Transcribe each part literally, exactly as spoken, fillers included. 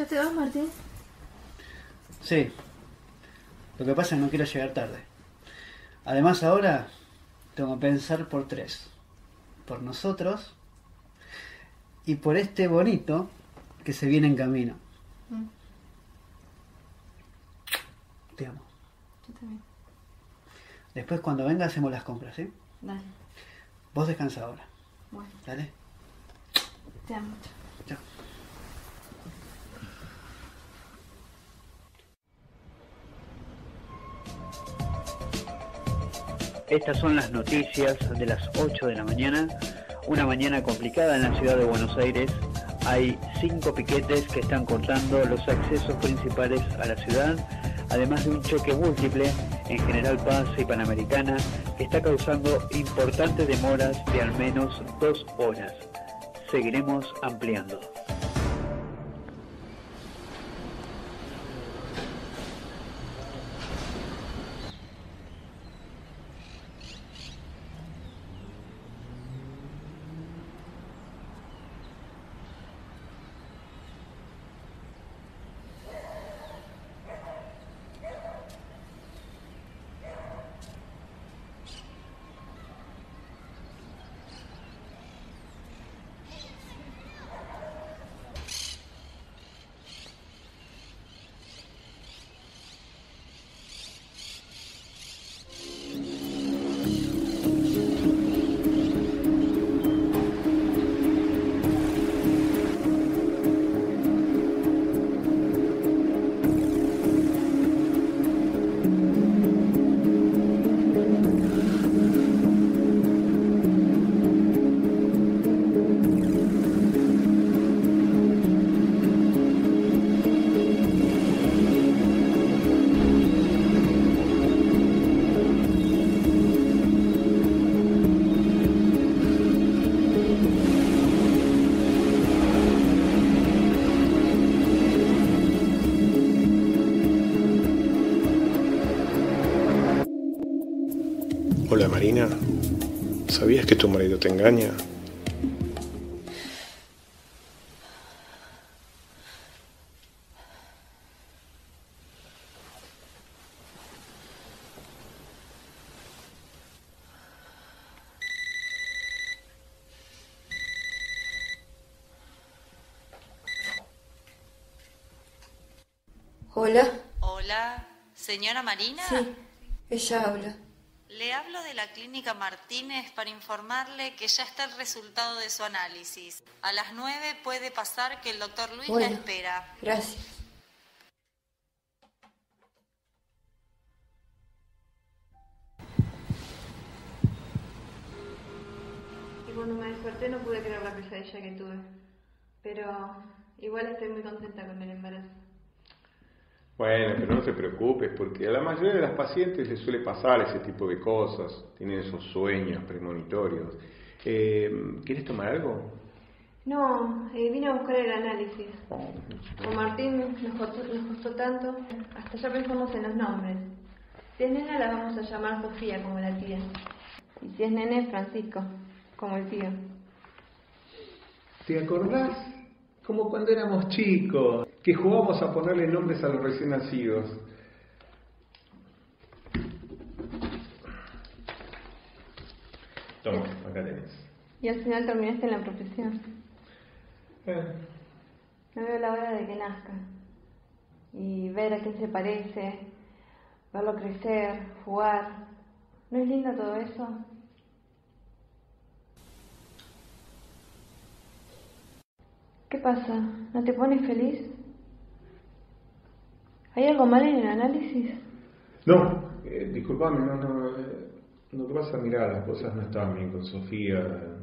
¿Ya te vas, Martín? Sí. Lo que pasa es que no quiero llegar tarde. Además ahora tengo que pensar por tres. Por nosotros y por este bonito que se viene en camino. Mm. Te amo. Yo también. Después cuando venga hacemos las compras, ¿sí? Dale. Vos descansa ahora. Bueno. Dale. Te amo mucho. Chao. Estas son las noticias de las ocho de la mañana. Una mañana complicada en la ciudad de Buenos Aires. Hay cinco piquetes que están cortando los accesos principales a la ciudad, además de un choque múltiple en General Paz y Panamericana que está causando importantes demoras de al menos dos horas. Seguiremos ampliando. Hola Marina, ¿sabías que tu marido te engaña? Hola. Hola, señora Marina. Sí, ella habla. Le hablo de la clínica Martínez para informarle que ya está el resultado de su análisis. A las nueve puede pasar que el doctor Luis Bueno, la espera. Gracias. Y cuando me desperté no pude creer la pesadilla que tuve. Pero igual estoy muy contenta con el embarazo. Bueno, pero no te preocupes, porque a la mayoría de las pacientes les suele pasar ese tipo de cosas, tienen esos sueños premonitorios. Eh, ¿Quieres tomar algo? No, eh, vine a buscar el análisis. Con Martín nos costó, nos costó tanto, hasta ya pensamos en los nombres. Si es nena la vamos a llamar Sofía, como la tía. Y si es nene, Francisco, como el tío. ¿Te acordás? Como cuando éramos chicos, que jugábamos a ponerle nombres a los recién nacidos. Toma, acá tenés. Y al final terminaste en la profesión. Eh. No veo la hora de que nazca. Y ver a quién se parece, verlo crecer, jugar. ¿No es lindo todo eso? ¿Qué pasa? ¿No te pones feliz? ¿Hay algo mal en el análisis? No, eh, disculpame, no, no. Eh, lo que pasa, mirá, las cosas no estaban bien con Sofía.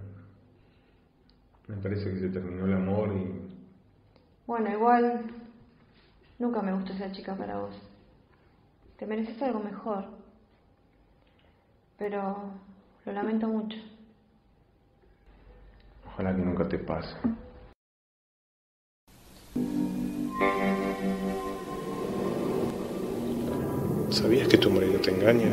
Me parece que se terminó el amor y... Bueno, igual nunca me gustó esa chica para vos. Te mereces algo mejor. Pero lo lamento mucho. Ojalá que nunca te pase. ¿Sabías que tu marido te engaña?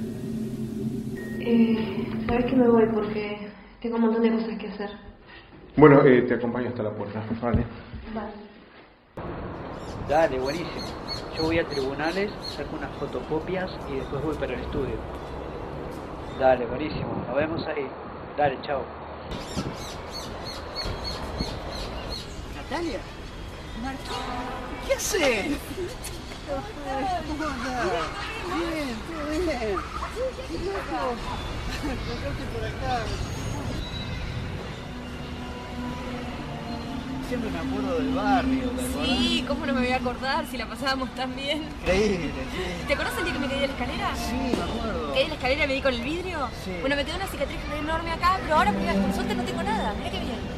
Eh, ¿Sabes que me voy? Porque tengo un montón de cosas que hacer. Bueno, eh, te acompaño hasta la puerta, ¿vale? Vale. Dale, buenísimo. Yo voy a tribunales, saco unas fotocopias y después voy para el estudio. Dale, buenísimo. Nos vemos ahí. Dale, chao. Natalia. Martín, ¿qué haces? ¿Cómo andás? Bien, todo bien. ¿Qué loco? Encontrarte por acá. Siempre me acuerdo del barrio, ¿te acuerdas? Sí, ¿cómo no me voy a acordar si la pasábamos tan bien? Increíble, sí. ¿Te acuerdas el día que me caí de la escalera? Sí, me acuerdo. ¿Caí de la escalera y me di con el vidrio? Sí. Bueno, me quedó una cicatriz enorme acá, pero ahora, mira, por suerte no tengo nada. Mira qué bien.